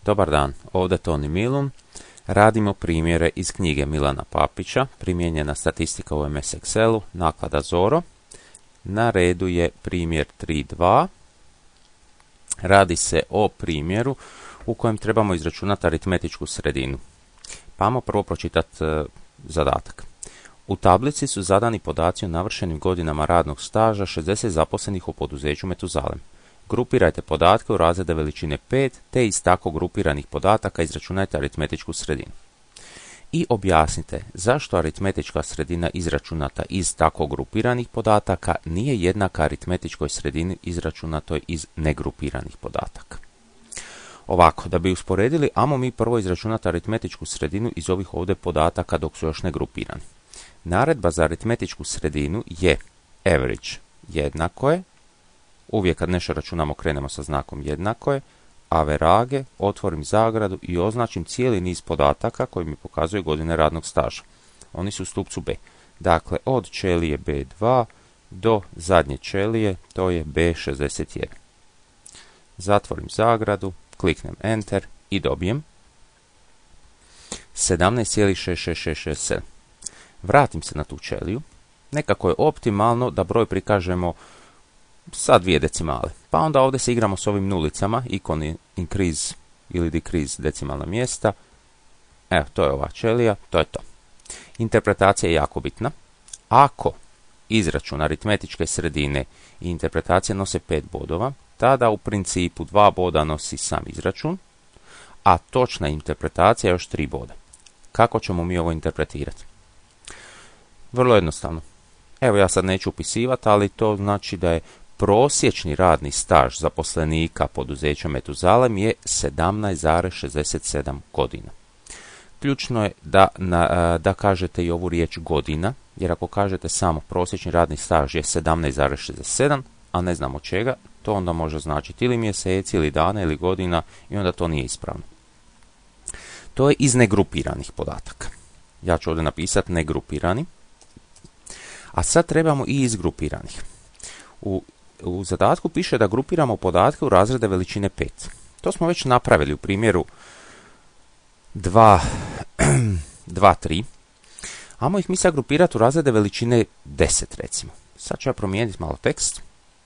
Dobar dan, ovdje Toni Milun. Radimo primjere iz knjige Milana Papića, primijenjena statistika u MS Excelu, naklada Zoro. Na redu je primjer 3.2. Radi se o primjeru u kojem trebamo izračunati aritmetičku sredinu. Pa ajmo prvo pročitati zadatak. U tablici su zadani podaci o navršenim godinama radnog staža 60 zaposlenih u poduzeću Metuzalem. Grupirajte podatke u razrede veličine 5, te iz tako grupiranih podataka izračunajte aritmetičku sredinu. I objasnite zašto aritmetička sredina izračunata iz tako grupiranih podataka nije jednaka aritmetičkoj sredini izračunatoj iz negrupiranih podataka. Ovako, da bi usporedili, ajmo mi prvo izračunati aritmetičku sredinu iz ovih ovdje podataka dok su još ne grupirani. Naredba za aritmetičku sredinu je average jednako je, uvijek kad nešto računamo krenemo sa znakom jednako je, average, otvorim zagradu i označim cijeli niz podataka koji mi pokazuju godine radnog staža. Oni su u stupcu B. Dakle, od ćelije B2 do zadnje ćelije, to je B61. Zatvorim zagradu, kliknem Enter i dobijem 17,66667. Vratim se na tu ćeliju. Nekako je optimalno da broj prikažemo sa 2 decimale. Pa onda ovdje se igramo s ovim nulicama, ikoni increase ili decrease decimalna mjesta. Evo, to je ova ćelija, to je to. Interpretacija je jako bitna. Ako izračun aritmetičke sredine i interpretacija nose 5 bodova, tada u principu 2 boda nosi sam izračun, a točna interpretacija još 3 boda. Kako ćemo mi ovo interpretirati? Vrlo jednostavno. Evo, ja sad neću upisivati, ali to znači da je prosječni radni staž zaposlenika poduzeća Metuzalem je 17,67 godina. Ključno je da kažete i ovu riječ godina, jer ako kažete samo prosječni radni staž je 17,67, a ne znamo čega, to onda može značiti ili mjeseci, ili dana, ili godina i onda to nije ispravno. To je iz negrupiranih podataka. Ja ću ovdje napisati negrupirani. A sad trebamo i iz grupiranih. U zadatku piše da grupiramo podatke u razrede veličine 5. To smo već napravili u primjeru 2.3. Ajmo ih mi sad grupirati u razrede veličine 10 recimo. Sad ću ja promijeniti malo tekst.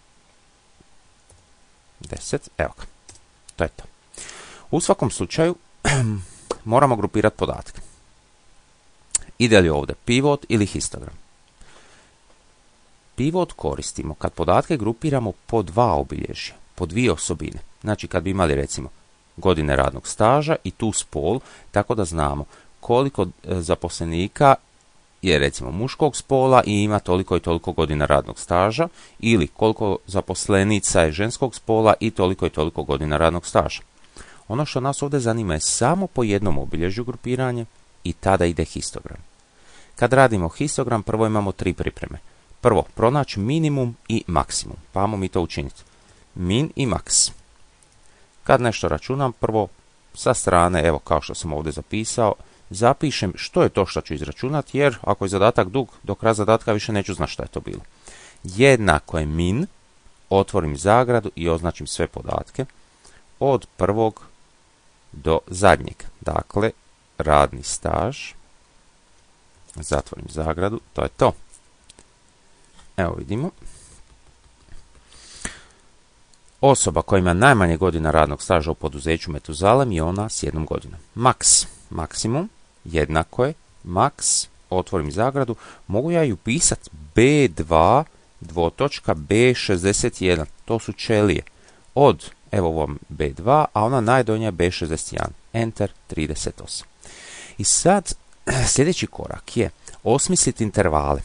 10, evo ga. To je to. U svakom slučaju moramo grupirati podatke. Ide li ovdje pivot ili histogram? Pivot koristimo kad podatke grupiramo po 2 obilježja, po 2 osobine. Znači kad bi imali recimo godine radnog staža i tu spol, tako da znamo koliko zaposlenika je recimo muškog spola i ima toliko i toliko godina radnog staža, ili koliko zaposlenica je ženskog spola i toliko godina radnog staža. Ono što nas ovdje zanima je samo po jednom obilježju grupiranje i tada ide histogram. Kad radimo histogram, prvo imamo 3 pripreme. Prvo, pronaći minimum i maksimum. Pa ajmo mi to učiniti. Min i max. Kad nešto računam, prvo sa strane, evo kao što sam ovdje zapisao, zapišem što je to što ću izračunati, jer ako je zadatak dug, do kraja zadatka više neću znati što je to bilo. Jednako je min, otvorim zagradu i označim sve podatke od prvog do zadnjeg. Dakle, radni staž, zatvorim zagradu, to je to. Evo vidimo. Osoba koja ima najmanje godina radnog staža u poduzeću Metuzalem je ona s 1 godinom. Max, maksimum, jednako je, max, otvorim zagradu, mogu ja ju pisati B2 dvotočka B61, to su ćelije. Od, evo ovom B2, a ona najdonja je B61, enter 38. I sad, sljedeći korak je osmisliti intervale.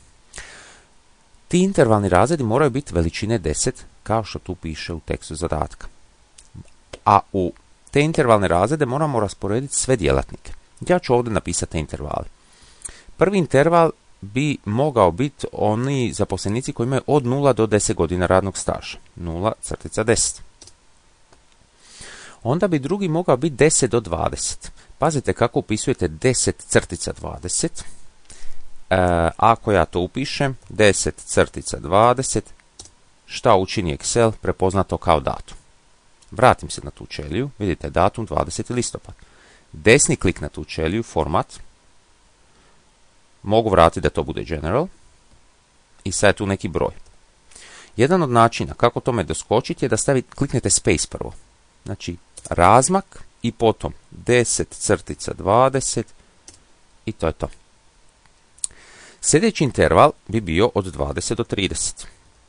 Ti intervalni razredi moraju biti veličine 10, kao što tu piše u tekstu zadatka. A u te intervalne razrede moramo rasporediti sve djelatnike. Ja ću ovdje napisati intervale. Prvi interval bi mogao biti oni zaposlenici koji imaju od 0 do 10 godina radnog staža. 0,10. Onda bi drugi mogao biti 10 do 20. Pazite kako upisujete 10,20. Ako ja to upišem, 10,20, šta učini Excel? Prepozna to kao datum. vratim se na tu ćeliju, vidite datum 20. listopad. Desni klik na tu ćeliju, format, mogu vratiti da to bude general i sad je tu neki broj. Jedan od načina kako tome doskočiti je da kliknete space prvo. Znači razmak i potom 10/20 i to je to. Sljedeći interval bi bio od 20 do 30.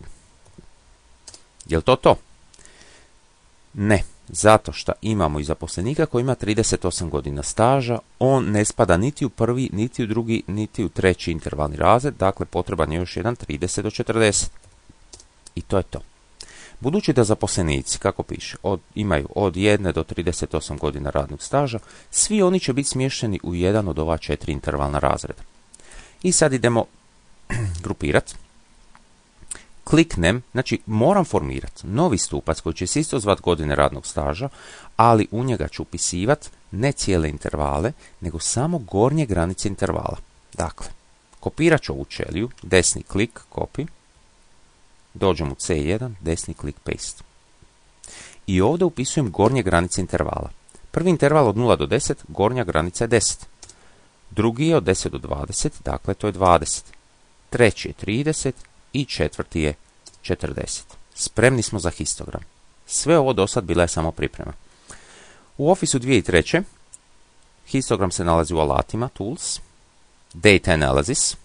Je li to to? Ne, zato što imamo i zaposlenika koji ima 38 godina staža, on ne spada niti u prvi, niti u drugi, niti u treći intervalni razred, dakle potreban je još jedan 30 do 40. I to je to. Budući da zaposlenici, kako piše, imaju od 1 do 38 godina radnog staža, svi oni će biti smješteni u jedan od ova 4 intervalna razreda. I sad idemo grupirati. Kliknem, znači moram formirati novi stupac koji će se isto zvati godine radnog staža, ali u njega ću upisivati ne cijele intervale, nego samo gornje granice intervala. Dakle, kopirat ću ovu ćeliju, desni klik, copy, dođem u C1, desni klik, paste. I ovdje upisujem gornje granice intervala. Prvi interval od 0 do 10, gornja granica je 10. Drugi je od 10 do 20, dakle to je 20. Treći je 30 i četvrti je 40. Spremni smo za histogram. Sve ovo do sad bila je samo priprema. U Office-u 2003. histogram se nalazi u alatima Tools, Data Analysis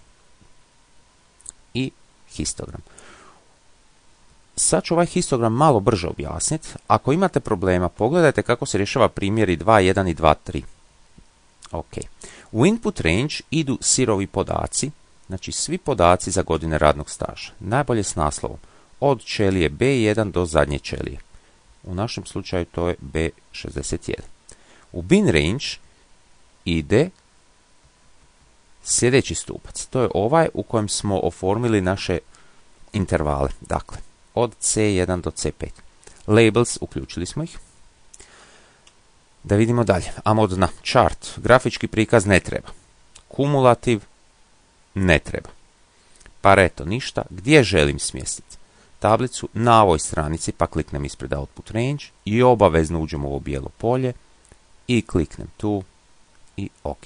i histogram. Sad ću ovaj histogram malo brže objasniti. Ako imate problema, pogledajte kako se rješava primjeri 2.1 i 2.3. Ok. U input range idu sirovi podaci, znači svi podaci za godine radnog staža. Najbolje s naslovom. Od ćelije B1 do zadnje ćelije. U našem slučaju to je B61. U bin range ide sljedeći stupac. To je ovaj u kojem smo oformili naše intervale. Dakle, od C1 do C5. Labels, uključili smo ih. Da vidimo dalje. Ajmo od dna. Chart, grafički prikaz ne treba. Kumulativ ne treba. Pareto ništa. Gdje želim smjestiti tablicu? Na ovoj stranici, pa kliknem ispred output range i obavezno uđem u ovo bijelo polje i kliknem tu i ok.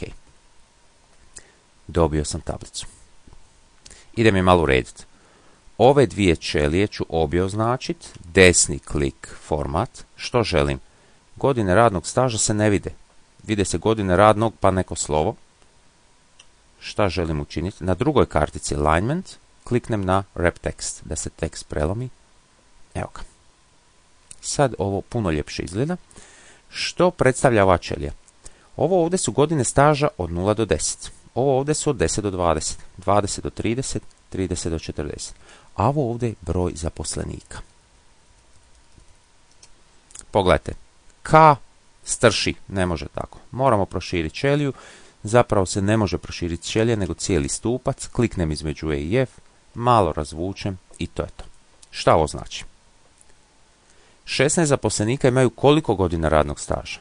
Dobio sam tablicu. Idem je malo urediti. Ove dvije ćelije ću obje označiti, desni klik format, što želim. Godine radnog staža se ne vide. Vide se godine radnog pa neko slovo. Šta želim učiniti? Na drugoj kartici alignment kliknem na wrap text, da se tekst prelomi. Evo ga. Sad ovo puno ljepše izgleda. Što predstavlja ova ćelija? Ovo ovdje su godine staža od 0 do 10. Ovo ovdje su od 10 do 20, 20 do 30, 30 do 40. A ovo ovdje je broj zaposlenika. Pogledajte. K strši, ne može tako. Moramo proširiti ćeliju. Zapravo se ne može proširiti ćelija, nego cijeli stupac. Kliknem između E i F, malo razvučem i to je to. Šta ovo znači? 16 zaposlenika imaju koliko godina radnog staža?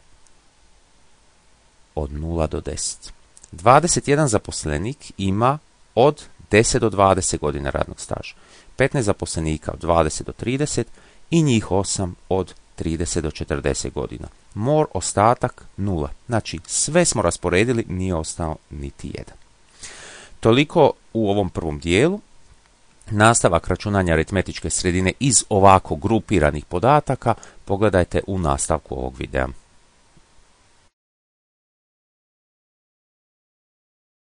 Od 0 do 10. 21 zaposlenik ima od 10 do 20 godina radnog staža. 15 zaposlenika od 20 do 30 i njih 8 od 30 do 40 godina. More, ostatak 0. Znači, sve smo rasporedili, nije ostao niti jedan. Toliko u ovom prvom dijelu. Nastavak računanja aritmetičke sredine iz ovako grupiranih podataka pogledajte u nastavku ovog videa.